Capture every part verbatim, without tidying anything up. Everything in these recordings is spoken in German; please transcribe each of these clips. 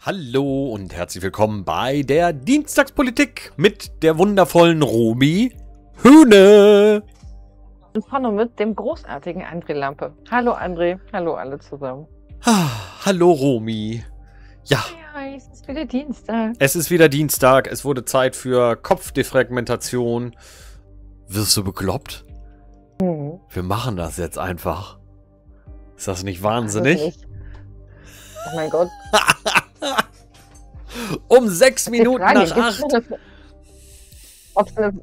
Hallo und herzlich willkommen bei der Dienstagspolitik mit der wundervollen Romy Hühne. Und vorne mit dem großartigen André Lampe. Hallo André, hallo alle zusammen. Ah, hallo Romy. Ja. Ja, es ist wieder Dienstag. Es ist wieder Dienstag, es wurde Zeit für Kopfdefragmentation. Wirst du bekloppt? Mhm. Wir machen das jetzt einfach. Ist das nicht wahnsinnig? Das ist nicht. Oh mein Gott. Um sechs Minuten Frage, nach acht. Ob's eine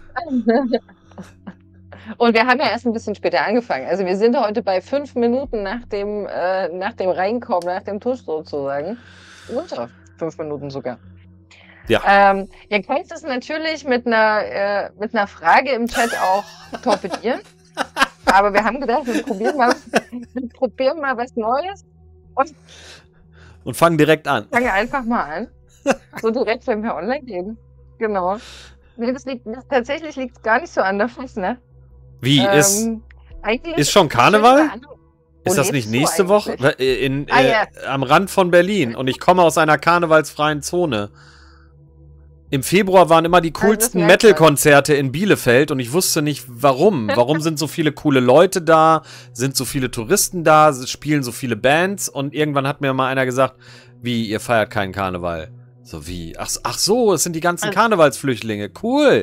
Und wir haben ja erst ein bisschen später angefangen. Also wir sind heute bei fünf Minuten nach dem, äh, nach dem Reinkommen, nach dem Tusch sozusagen. Unter fünf Minuten sogar. Ja. Ähm, ihr könnt es natürlich mit einer, äh, mit einer Frage im Chat auch torpedieren. Aber wir haben gedacht, wir probieren mal, wir probieren mal was Neues. Und, und fangen direkt an. Fangen einfach mal an. So direkt, wenn wir online gehen. Genau. Nee, das liegt, das, tatsächlich liegt es gar nicht so an der Fuß, ne? Wie, ähm, ist, eigentlich ist schon Karneval? Wo Ist das nicht nächste Woche? In, ah, äh, ja. Am Rand von Berlin. Und ich komme aus einer karnevalsfreien Zone. Im Februar waren immer die coolsten also Metal-Konzerte in Bielefeld und ich wusste nicht, warum. Warum sind so viele coole Leute da? Sind so viele Touristen da? Spielen so viele Bands? Und irgendwann hat mir mal einer gesagt, wie, ihr feiert keinen Karneval? So wie? Ach, ach so, es sind die ganzen Karnevalsflüchtlinge. Cool.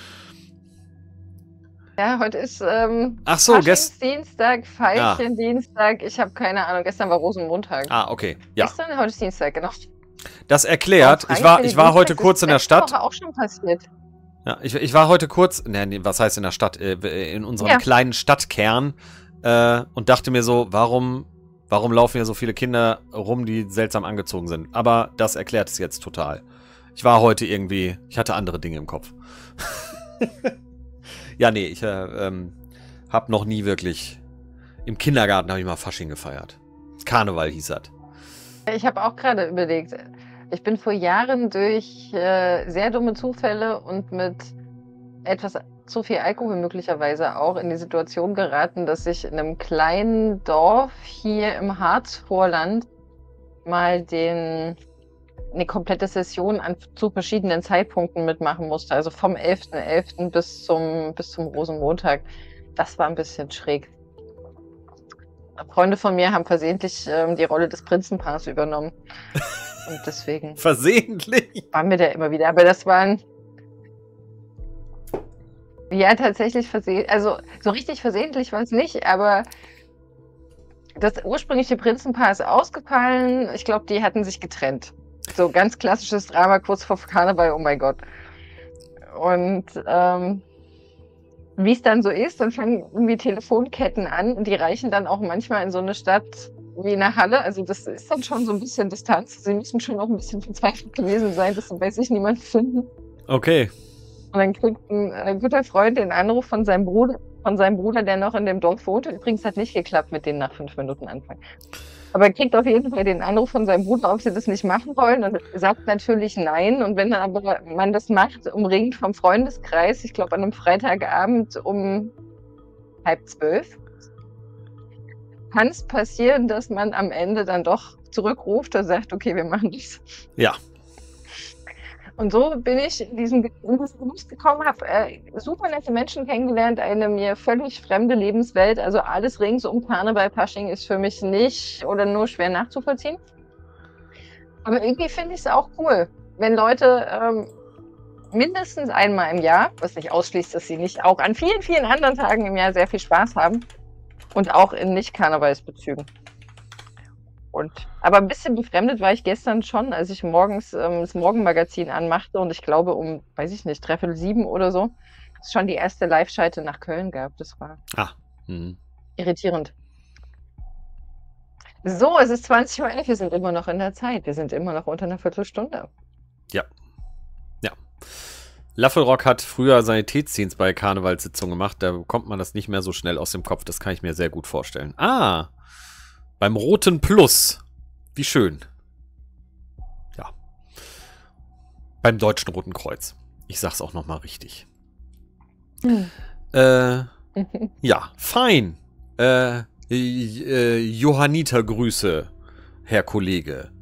Ja, heute ist ähm, ach so, Dienstag, Veilchen-Dienstag. Ich habe keine Ahnung. Gestern war Rosenmontag. Ah, okay. Ja. Gestern, heute ist Dienstag, genau. Das erklärt, ich war, ich war heute kurz in der Stadt. Das ist auch schon passiert. Ja, ich, ich war heute kurz, ne, nee, was heißt in der Stadt? In unserem ja. kleinen Stadtkern äh, und dachte mir so, warum, warum laufen hier so viele Kinder rum, die seltsam angezogen sind? Aber das erklärt es jetzt total. Ich war heute irgendwie, ich hatte andere Dinge im Kopf. Ja, nee, ich äh, ähm, hab noch nie wirklich, im Kindergarten habe ich mal Fasching gefeiert. Karneval hieß das. Ich habe auch gerade überlegt, ich bin vor Jahren durch äh, sehr dumme Zufälle und mit etwas zu viel Alkohol möglicherweise auch in die Situation geraten, dass ich in einem kleinen Dorf hier im Harzvorland mal den, eine komplette Session an, zu verschiedenen Zeitpunkten mitmachen musste. Also vom elften elften bis zum, bis zum Rosenmontag. Das war ein bisschen schräg. Freunde von mir haben versehentlich ähm, die Rolle des Prinzenpaars übernommen. Und deswegen. Versehentlich? Waren wir da immer wieder. Aber das waren. Ja, tatsächlich versehentlich. Also, so richtig versehentlich war es nicht, aber das ursprüngliche Prinzenpaar ist ausgefallen. Ich glaube, die hatten sich getrennt. So ganz klassisches Drama kurz vor Karneval, oh mein Gott. Und, ähm. wie es dann so ist, dann fangen irgendwie Telefonketten an und die reichen dann auch manchmal in so eine Stadt wie eine Halle. Also das ist dann schon so ein bisschen Distanz. Sie müssen schon auch ein bisschen verzweifelt gewesen sein, dass sie bei sich niemanden finden. Okay. Und dann kriegt ein, ein guter Freund den Anruf von seinem Bruder, von seinem Bruder, der noch in dem Dorf wohnt. Übrigens hat nicht geklappt mit denen nach fünf Minuten anfangen. Aber er kriegt auf jeden Fall den Anruf von seinem Bruder, ob sie das nicht machen wollen und sagt natürlich nein. Und wenn dann aber man das macht, umringt vom Freundeskreis, ich glaube an einem Freitagabend um halb zwölf, kann es passieren, dass man am Ende dann doch zurückruft und sagt, okay, wir machen das. Ja. Und so bin ich in diesen Genuss gekommen, habe äh, super nette Menschen kennengelernt, eine mir völlig fremde Lebenswelt. Also alles rings um Karneval, Fasching ist für mich nicht oder nur schwer nachzuvollziehen. Aber irgendwie finde ich es auch cool, wenn Leute ähm, mindestens einmal im Jahr, was nicht ausschließt, dass sie nicht auch an vielen, vielen anderen Tagen im Jahr sehr viel Spaß haben und auch in Nicht-Karnevalsbezügen. Und, aber ein bisschen befremdet war ich gestern schon, als ich morgens ähm, das Morgenmagazin anmachte und ich glaube um, weiß ich nicht, dreiviertel sieben oder so, es schon die erste Live-Schalte nach Köln gab. Das war ah. mhm. irritierend. So, es ist zwanzig Uhr elf, wir sind immer noch in der Zeit. Wir sind immer noch unter einer Viertelstunde. Ja. Ja. Laffelrock hat früher Sanitätsdienst bei Karnevalssitzungen gemacht, da bekommt man das nicht mehr so schnell aus dem Kopf. Das kann ich mir sehr gut vorstellen. Ah, beim Roten Plus. Wie schön. Ja. Beim Deutschen Roten Kreuz. Ich sag's auch nochmal richtig. Hm. Äh, ja, fein. Äh, äh, Johanniter Grüße, Herr Kollege.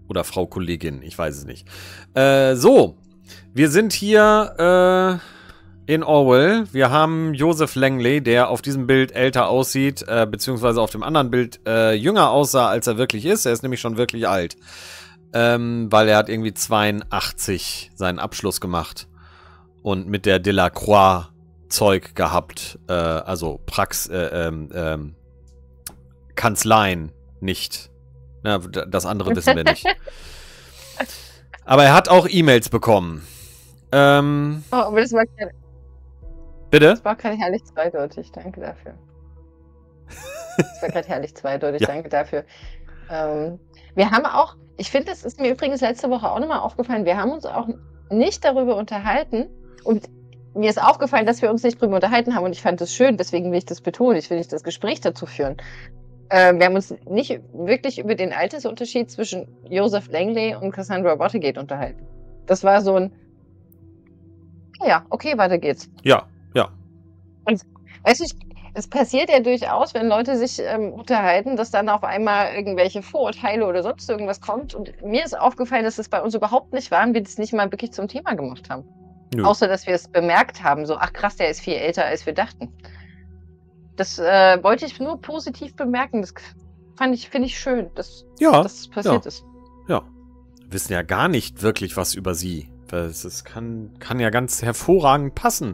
Oder Frau Kollegin, ich weiß es nicht. Äh, so, wir sind hier äh, in Orwell. Wir haben Joseph Langley, der auf diesem Bild älter aussieht, äh, beziehungsweise auf dem anderen Bild äh, jünger aussah, als er wirklich ist. Er ist nämlich schon wirklich alt. Ähm, weil er hat irgendwie zweiundachtzig seinen Abschluss gemacht. Und mit der Delacroix Zeug gehabt. Äh, also Prax, äh, ähm, ähm, Kanzleien nicht. Na, das andere wissen wir nicht. Aber er hat auch E-Mails bekommen. Ähm, Oh, aber das war, kein, bitte? das war gerade herrlich zweideutig. Danke dafür. Das war gerade herrlich zweideutig. Ja. Danke dafür. Ähm, wir haben auch, ich finde, das ist mir übrigens letzte Woche auch nochmal aufgefallen, wir haben uns auch nicht darüber unterhalten und mir ist aufgefallen, dass wir uns nicht darüber unterhalten haben und ich fand das schön, deswegen will ich das betonen, ich will nicht das Gespräch dazu führen. Äh, wir haben uns nicht wirklich über den Altersunterschied zwischen Joseph Langley und Cassandra Watergate unterhalten. Das war so ein, ja, okay, weiter geht's. Ja, ja. Und weißt du, ich, es passiert ja durchaus, wenn Leute sich ähm, unterhalten, dass dann auf einmal irgendwelche Vorurteile oder sonst irgendwas kommt. Und mir ist aufgefallen, dass das bei uns überhaupt nicht war und wir das nicht mal wirklich zum Thema gemacht haben. Nö. Außer, dass wir es bemerkt haben, so, ach krass, der ist viel älter, als wir dachten. Das äh, wollte ich nur positiv bemerken. Das fand ich, finde ich schön, dass, Ja, dass es passiert ja. ist. Ja. Wir wissen ja gar nicht wirklich was über sie. Das, das kann, kann ja ganz hervorragend passen.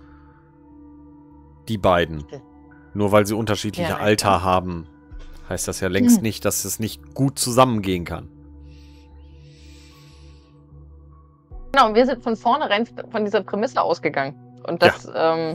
Die beiden. Nur weil sie unterschiedliche Ja, Alter ja. haben, heißt das ja längst Hm. nicht, dass es nicht gut zusammengehen kann. Genau, und wir sind von vornherein von dieser Prämisse ausgegangen. Und das, ähm,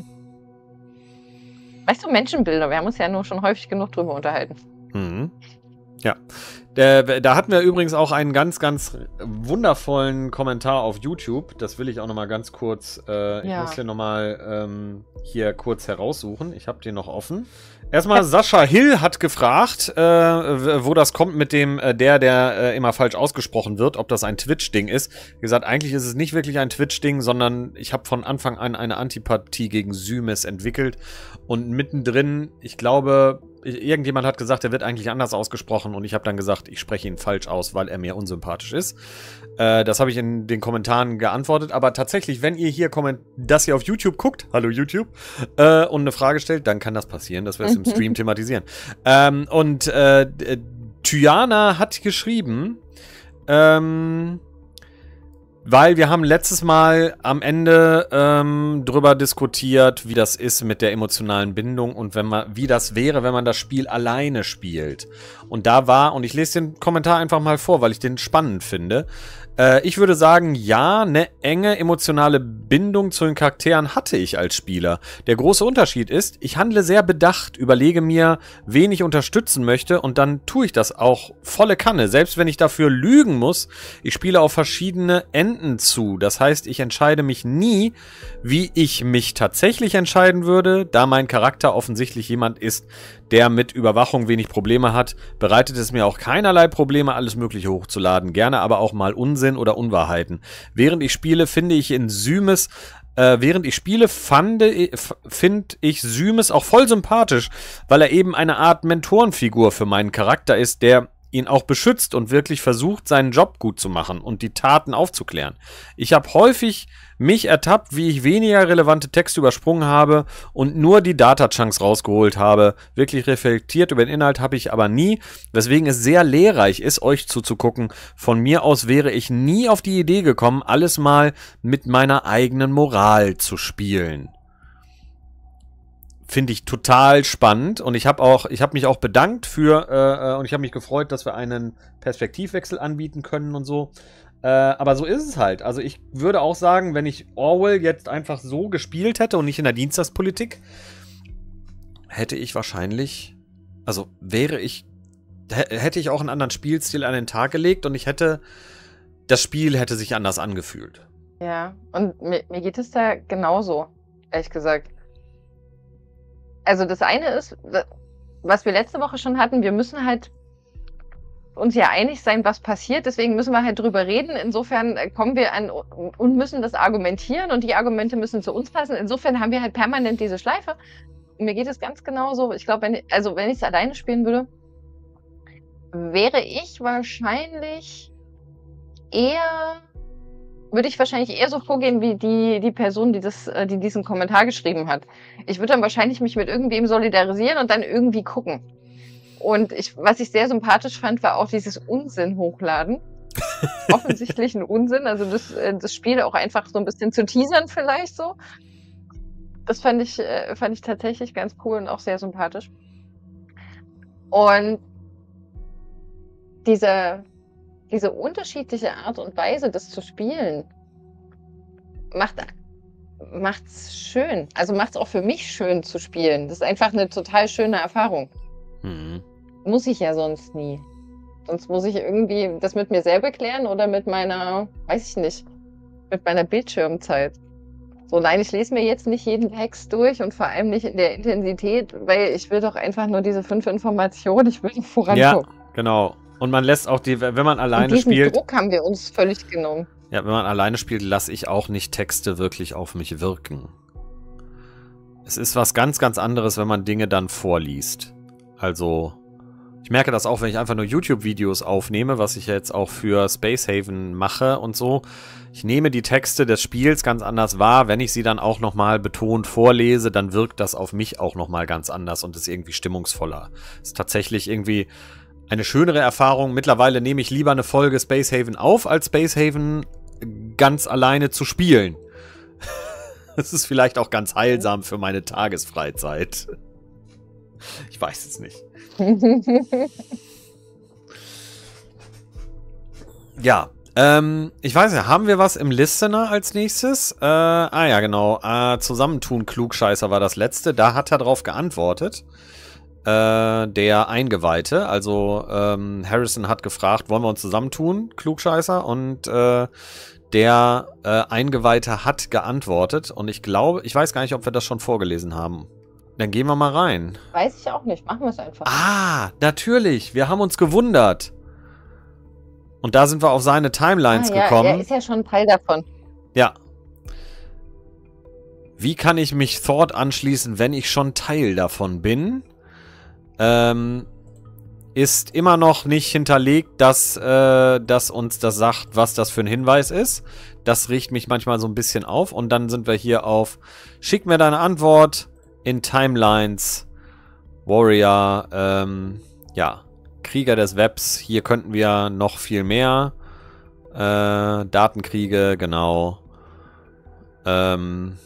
weißt du, Menschenbilder, wir haben uns ja nur schon häufig genug drüber unterhalten. Mhm. Ja. Der, da hatten wir übrigens auch einen ganz, ganz wundervollen Kommentar auf YouTube. Das will ich auch nochmal ganz kurz, äh, ich Ja. muss den nochmal ähm, hier kurz heraussuchen. Ich habe den noch offen. Erstmal, Sascha Hill hat gefragt, äh, wo das kommt mit dem, äh, der, der äh, immer falsch ausgesprochen wird, ob das ein Twitch-Ding ist. Wie gesagt, eigentlich ist es nicht wirklich ein Twitch-Ding, sondern ich habe von Anfang an eine Antipathie gegen Symes entwickelt. Und mittendrin, ich glaube, irgendjemand hat gesagt, er wird eigentlich anders ausgesprochen und ich habe dann gesagt, ich spreche ihn falsch aus, weil er mir unsympathisch ist. Äh, das habe ich in den Kommentaren geantwortet, aber tatsächlich, wenn ihr hier komment das hier auf YouTube guckt, hallo YouTube, äh, und eine Frage stellt, dann kann das passieren, dass wir es im Stream thematisieren. Ähm, und äh, Tyana hat geschrieben, ähm, weil wir haben letztes Mal am Ende ähm, drüber diskutiert, wie das ist mit der emotionalen Bindung und wenn man, wie das wäre, wenn man das Spiel alleine spielt. Und da war, und ich lese den Kommentar einfach mal vor, weil ich den spannend finde. Äh, ich würde sagen, ja, eine enge emotionale Bindung zu den Charakteren hatte ich als Spieler. Der große Unterschied ist, ich handle sehr bedacht, überlege mir, wen ich unterstützen möchte und dann tue ich das auch volle Kanne. Selbst wenn ich dafür lügen muss, ich spiele auf verschiedene Enden zu. Das heißt, ich entscheide mich nie, wie ich mich tatsächlich entscheiden würde, da mein Charakter offensichtlich jemand ist, der mit Überwachung wenig Probleme hat, bereitet es mir auch keinerlei Probleme, alles Mögliche hochzuladen. Gerne aber auch mal Unsinn oder Unwahrheiten. Während ich spiele, finde ich in Symes, äh, während ich spiele, finde ich Symes auch voll sympathisch, weil er eben eine Art Mentorenfigur für meinen Charakter ist, der ihn auch beschützt und wirklich versucht, seinen Job gut zu machen und die Taten aufzuklären. Ich habe häufig mich ertappt, wie ich weniger relevante Texte übersprungen habe und nur die Data-Chunks rausgeholt habe. Wirklich reflektiert über den Inhalt habe ich aber nie, weswegen es sehr lehrreich ist, euch zuzugucken. Von mir aus wäre ich nie auf die Idee gekommen, alles mal mit meiner eigenen Moral zu spielen. Finde ich total spannend und ich habe auch, ich habe mich auch bedankt für äh, und ich habe mich gefreut, dass wir einen Perspektivwechsel anbieten können und so. Äh, aber so ist es halt. Also ich würde auch sagen, wenn ich Orwell jetzt einfach so gespielt hätte und nicht in der Dienstagspolitik, hätte ich wahrscheinlich, also wäre ich, hätte ich auch einen anderen Spielstil an den Tag gelegt und ich hätte, das Spiel hätte sich anders angefühlt. Ja, und mir, mir geht es da genauso, ehrlich gesagt. Also das eine ist, was wir letzte Woche schon hatten, wir müssen halt uns ja einig sein, was passiert. Deswegen müssen wir halt drüber reden. Insofern kommen wir an und müssen das argumentieren und die Argumente müssen zu uns passen. Insofern haben wir halt permanent diese Schleife. Und mir geht es ganz genauso. Ich glaube, wenn ich, also wenn ich es alleine spielen würde, wäre ich wahrscheinlich eher, würde ich wahrscheinlich eher so vorgehen wie die, die Person, die, das, äh, die diesen Kommentar geschrieben hat. Ich würde dann wahrscheinlich mich mit irgendwem solidarisieren und dann irgendwie gucken. Und ich, was ich sehr sympathisch fand, war auch dieses Unsinn hochladen. Offensichtlichen Unsinn, also das, das Spiel auch einfach so ein bisschen zu teasern vielleicht so. Das fand ich, fand ich tatsächlich ganz cool und auch sehr sympathisch. Und diese, diese unterschiedliche Art und Weise, das zu spielen, macht macht's schön. Also macht's auch für mich schön zu spielen. Das ist einfach eine total schöne Erfahrung. Mhm. Muss ich ja sonst nie. Sonst muss ich irgendwie das mit mir selber klären oder mit meiner, weiß ich nicht, mit meiner Bildschirmzeit. So, nein, ich lese mir jetzt nicht jeden Text durch und vor allem nicht in der Intensität, weil ich will doch einfach nur diese fünf Informationen, ich will vorankommen. Ja, genau. Und man lässt auch die, wenn man alleine und diesen spielt. Druck haben wir uns völlig genommen. Ja, wenn man alleine spielt, lasse ich auch nicht Texte wirklich auf mich wirken. Es ist was ganz, ganz anderes, wenn man Dinge dann vorliest. Also, ich merke das auch, wenn ich einfach nur YouTube-Videos aufnehme, was ich jetzt auch für Spacehaven mache und so. Ich nehme die Texte des Spiels ganz anders wahr. Wenn ich sie dann auch nochmal betont vorlese, dann wirkt das auf mich auch nochmal ganz anders und ist irgendwie stimmungsvoller. Ist tatsächlich irgendwie eine schönere Erfahrung. Mittlerweile nehme ich lieber eine Folge Spacehaven auf, als Spacehaven ganz alleine zu spielen. Das ist vielleicht auch ganz heilsam für meine Tagesfreizeit. Ich weiß es nicht. Ja, ähm, ich weiß ja, haben wir was im Listener als nächstes? Äh, ah ja, genau. Äh, Zusammentun Klugscheißer war das letzte. Da hat er drauf geantwortet. Äh, der Eingeweihte. Also, ähm, Harrison hat gefragt, wollen wir uns zusammentun, Klugscheißer? Und äh, der äh, Eingeweihte hat geantwortet. Und ich glaube, ich weiß gar nicht, ob wir das schon vorgelesen haben. Dann gehen wir mal rein. Weiß ich auch nicht. Machen wir es einfach. Ah, natürlich. Wir haben uns gewundert. Und da sind wir auf seine Timelines ah, ja, gekommen. Er ist ja schon ein Teil davon. Ja. Wie kann ich mich Thought anschließen, wenn ich schon Teil davon bin? Ähm, ist immer noch nicht hinterlegt, dass, äh, dass uns das sagt, was das für ein Hinweis ist. Das riecht mich manchmal so ein bisschen auf. Und dann sind wir hier auf Schick mir deine Antwort in Timelines. Warrior, ähm, ja. Krieger des Webs. Hier könnten wir noch viel mehr. Äh, Datenkriege, genau. Ähm...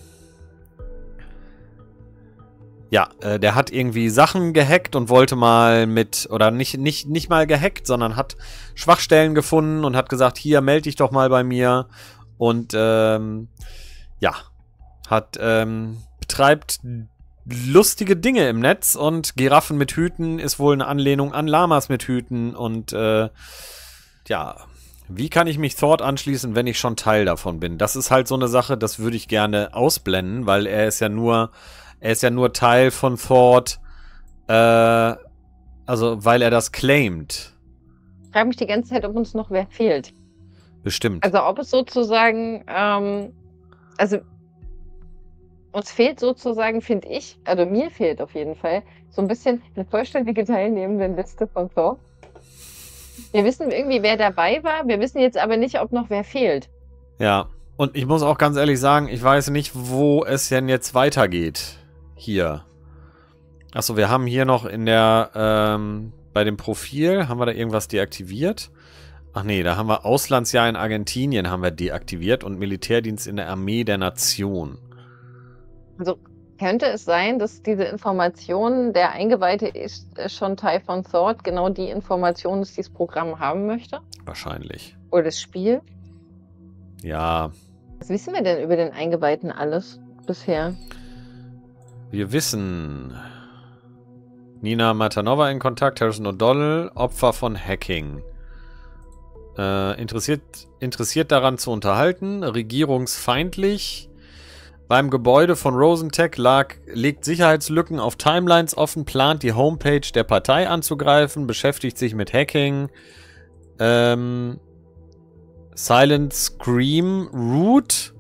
Ja, äh, der hat irgendwie Sachen gehackt und wollte mal mit, oder nicht, nicht, nicht mal gehackt, sondern hat Schwachstellen gefunden und hat gesagt, hier, melde dich doch mal bei mir. Und, ähm, ja, hat, ähm, betreibt lustige Dinge im Netz und Giraffen mit Hüten ist wohl eine Anlehnung an Lamas mit Hüten und, äh, ja, wie kann ich mich Thought anschließen, wenn ich schon Teil davon bin? Das ist halt so eine Sache, das würde ich gerne ausblenden, weil er ist ja nur... Er ist ja nur Teil von Thought, äh, also weil er das claimt. Ich frage mich die ganze Zeit, ob uns noch wer fehlt. Bestimmt. Also ob es sozusagen, ähm, also uns fehlt sozusagen, finde ich, also mir fehlt auf jeden Fall, so ein bisschen eine vollständige Teilnehmendenliste von Thought. Wir wissen irgendwie, wer dabei war, wir wissen jetzt aber nicht, ob noch wer fehlt. Ja, und ich muss auch ganz ehrlich sagen, ich weiß nicht, wo es denn jetzt weitergeht. Hier. Achso, wir haben hier noch in der, ähm, bei dem Profil, haben wir da irgendwas deaktiviert? Ach nee, da haben wir Auslandsjahr in Argentinien haben wir deaktiviert und Militärdienst in der Armee der Nation. Also könnte es sein, dass diese Information, der Eingeweihte ist schon Teil von Thought, genau die Information, dass dieses Programm haben möchte? Wahrscheinlich. Oder das Spiel? Ja. Was wissen wir denn über den Eingeweihten alles bisher? Wir wissen, Nina Matanova in Kontakt, Harrison O'Donnell, Opfer von Hacking. Äh, interessiert, interessiert daran zu unterhalten, regierungsfeindlich. Beim Gebäude von Rosentech lag, legt Sicherheitslücken auf Timelines offen, plant die Homepage der Partei anzugreifen, beschäftigt sich mit Hacking. Ähm, Silent Scream Root.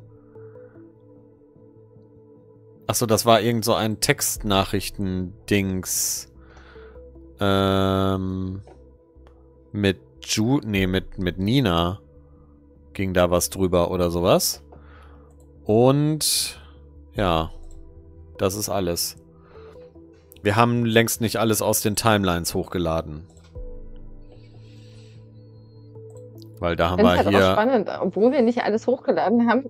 Achso, das war irgend so ein Textnachrichten-Dings. Ähm. Mit Ju. Nee, mit, mit Nina. ging da was drüber oder sowas. Und ja, das ist alles. Wir haben längst nicht alles aus den Timelines hochgeladen. Weil da haben wir halt hier... auch spannend, obwohl wir nicht alles hochgeladen haben,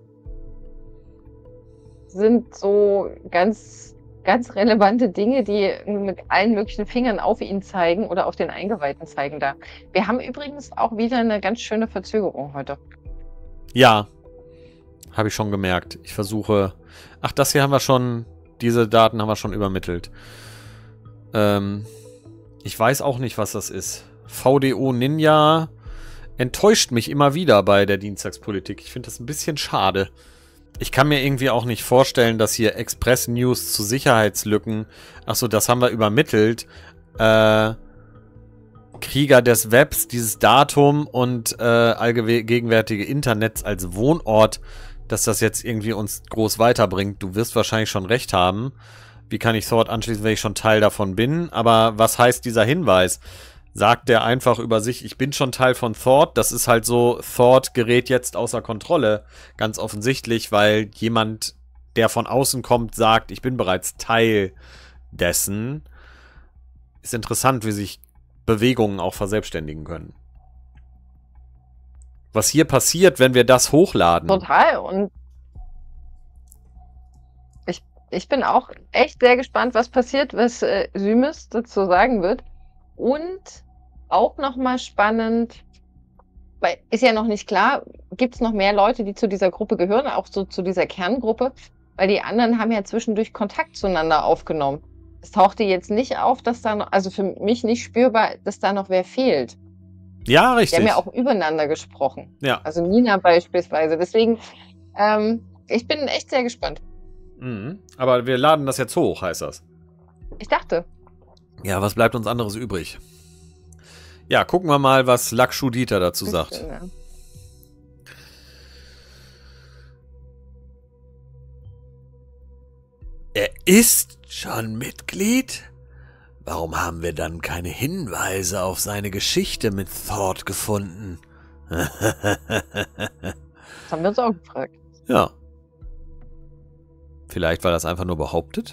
sind so ganz, ganz relevante Dinge, die mit allen möglichen Fingern auf ihn zeigen oder auf den Eingeweihten zeigen da. Wir haben übrigens auch wieder eine ganz schöne Verzögerung heute. Ja, habe ich schon gemerkt. Ich versuche... Ach, das hier haben wir schon... Diese Daten haben wir schon übermittelt. Ähm, ich weiß auch nicht, was das ist. V D O Ninja enttäuscht mich immer wieder bei der Dienstagspolitik. Ich finde das ein bisschen schade. Ich kann mir irgendwie auch nicht vorstellen, dass hier Express News zu Sicherheitslücken... Achso, das haben wir übermittelt. Äh... Krieger des Webs, dieses Datum und äh, allgegenwärtige Internets als Wohnort, dass das jetzt irgendwie uns groß weiterbringt. Du wirst wahrscheinlich schon recht haben. Wie kann ich Thought anschließen, wenn ich schon Teil davon bin? Aber was heißt dieser Hinweis? Sagt der einfach über sich, ich bin schon Teil von Thought? Das ist halt so, Thought gerät jetzt außer Kontrolle. Ganz offensichtlich, weil jemand, der von außen kommt, sagt, ich bin bereits Teil dessen. Ist interessant, wie sich Bewegungen auch verselbstständigen können. Was hier passiert, wenn wir das hochladen. Total. Und ich, ich bin auch echt sehr gespannt, was passiert, was äh, Symis dazu sagen wird. Und auch nochmal spannend, weil ist ja noch nicht klar, gibt es noch mehr Leute, die zu dieser Gruppe gehören, auch so zu dieser Kerngruppe, weil die anderen haben ja zwischendurch Kontakt zueinander aufgenommen. Es tauchte jetzt nicht auf, dass da noch, also für mich nicht spürbar, dass da noch wer fehlt. Ja, richtig. Die haben ja auch übereinander gesprochen. Ja. Also Nina beispielsweise. Deswegen, ähm, ich bin echt sehr gespannt. Mhm. Aber wir laden das jetzt hoch, heißt das. Ich dachte. Ja, was bleibt uns anderes übrig? Ja, gucken wir mal, was Lakshudita dazu sagt. Bisschen, ja. Er ist schon Mitglied? Warum haben wir dann keine Hinweise auf seine Geschichte mit Thought gefunden? Das haben wir uns auch gefragt. Ja. Vielleicht war das einfach nur behauptet?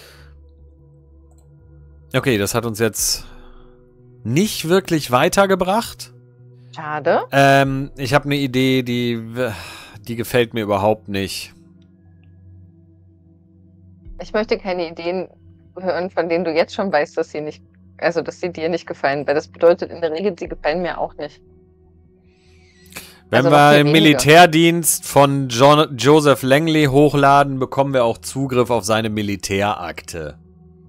Okay, das hat uns jetzt nicht wirklich weitergebracht. Schade. Ähm, ich habe eine Idee, die, die gefällt mir überhaupt nicht. Ich möchte keine Ideen hören, von denen du jetzt schon weißt, dass sie nicht, also dass sie dir nicht gefallen, weil das bedeutet in der Regel, sie gefallen mir auch nicht. Wenn Also wir den Militärdienst von jo Joseph Langley hochladen, bekommen wir auch Zugriff auf seine Militärakte.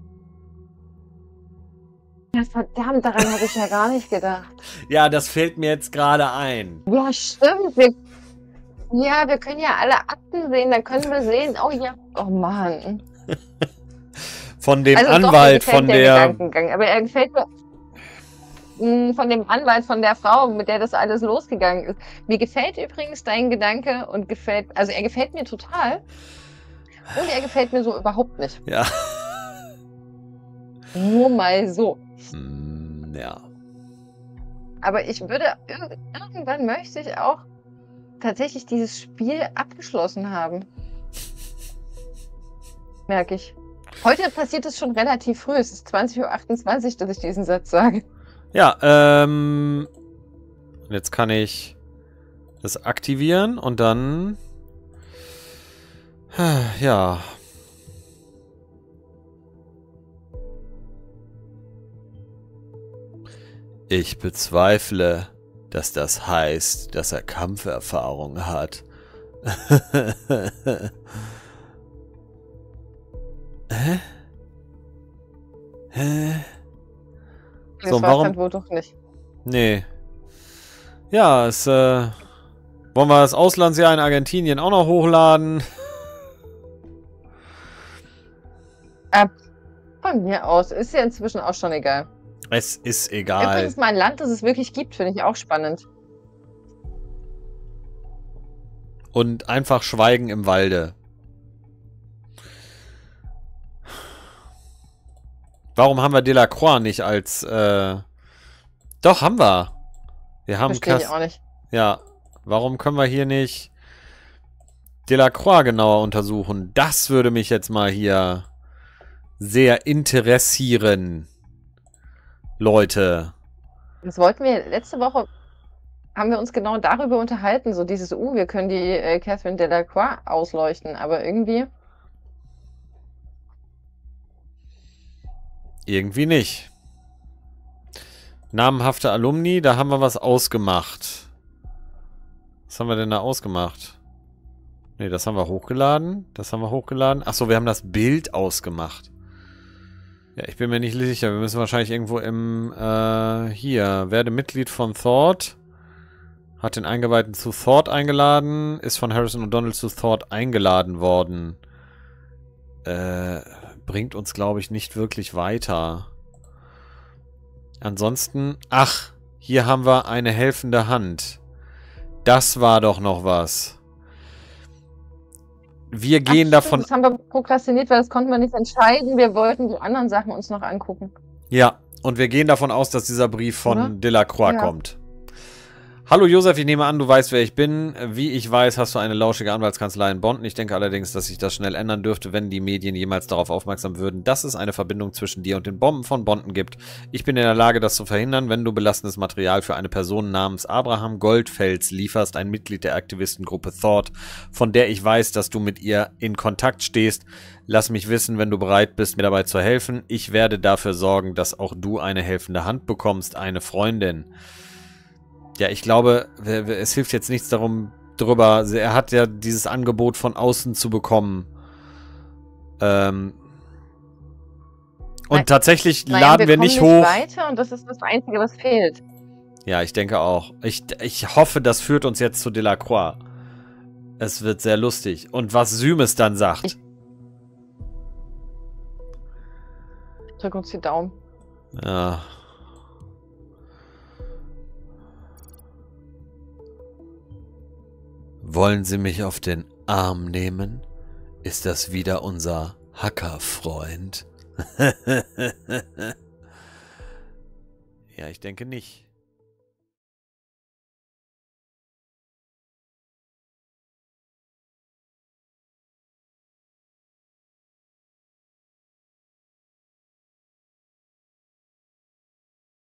Ja, verdammt, daran habe ich ja gar nicht gedacht. Ja, das fällt mir jetzt gerade ein. Ja, stimmt. Wir, ja, wir können ja alle Akten sehen, dann können wir sehen, oh ja, oh Mann. Von dem Also Anwalt, doch, mir gefällt von der der... Gedankengang, aber er gefällt mir mh, von dem Anwalt, von der Frau, mit der das alles losgegangen ist. Mir gefällt übrigens dein Gedanke und gefällt, also er gefällt mir total und er gefällt mir so überhaupt nicht. Ja. Nur mal so. Hm, ja. Aber ich würde, ir irgendwann möchte ich auch tatsächlich dieses Spiel abgeschlossen haben. Merke ich. Heute passiert es schon relativ früh. Es ist zwanzig Uhr achtundzwanzig, dass ich diesen Satz sage. Ja, ähm... jetzt kann ich das aktivieren und dann... Ja. Ich bezweifle, dass das heißt, dass er Kampferfahrung hat. Hä? Hä? Das So, war warum? dann wohl doch nicht. Nee. Ja, es, äh... wollen wir das Auslandsjahr in Argentinien auch noch hochladen? Ab von mir aus. Ist ja inzwischen auch schon egal. Es ist egal. Übrigens mal ein Land, das es wirklich gibt, finde ich auch spannend. Und einfach Schweigen im Walde. Warum haben wir Delacroix nicht als, äh... Doch, haben wir. Wir haben Verstehe ich Cas- auch nicht. Ja. Warum können wir hier nicht Delacroix genauer untersuchen? Das würde mich jetzt mal hier sehr interessieren. Leute. Das wollten wir letzte Woche, haben wir uns genau darüber unterhalten, so dieses, uh, wir können die äh, Catherine Delacroix ausleuchten, aber irgendwie... Irgendwie nicht. Namenhafte Alumni, da haben wir was ausgemacht. Was haben wir denn da ausgemacht? Ne, das haben wir hochgeladen. Das haben wir hochgeladen. Achso, wir haben das Bild ausgemacht. Ja, ich bin mir nicht sicher. Wir müssen wahrscheinlich irgendwo im, äh, hier. Werde Mitglied von Thought. Hat den Eingeweihten zu Thought eingeladen. Ist von Harrison O'Donnell zu Thought eingeladen worden. Äh, bringt uns, glaube ich, nicht wirklich weiter. Ansonsten, ach, hier haben wir eine helfende Hand. Das war doch noch was. Wir gehen Ach, davon... Das haben wir prokrastiniert, weil das konnten wir nicht entscheiden. Wir wollten die anderen Sachen uns noch angucken. Ja, und wir gehen davon aus, dass dieser Brief von Oder? Delacroix Ja. kommt. Hallo Josef, ich nehme an, du weißt, wer ich bin. Wie ich weiß, hast du eine lauschige Anwaltskanzlei in Bonn. Ich denke allerdings, dass sich das schnell ändern dürfte, wenn die Medien jemals darauf aufmerksam würden, dass es eine Verbindung zwischen dir und den Bomben von Bonn gibt. Ich bin in der Lage, das zu verhindern, wenn du belastendes Material für eine Person namens Abraham Goldfels lieferst, ein Mitglied der Aktivistengruppe Thought, von der ich weiß, dass du mit ihr in Kontakt stehst. Lass mich wissen, wenn du bereit bist, mir dabei zu helfen. Ich werde dafür sorgen, dass auch du eine helfende Hand bekommst, eine Freundin. Ja, ich glaube, es hilft jetzt nichts darum drüber. Er hat ja dieses Angebot von außen zu bekommen. Ähm und Nein. tatsächlich Naja, laden wir, kommen nicht hoch. weiter und das ist das Einzige, was fehlt. Ja, ich denke auch. Ich, ich hoffe, das führt uns jetzt zu Delacroix. Es wird sehr lustig. Und was Symes dann sagt. Ich drück uns die Daumen. Ja. Wollen Sie mich auf den Arm nehmen? Ist das wieder unser Hackerfreund? Ja, ich denke nicht.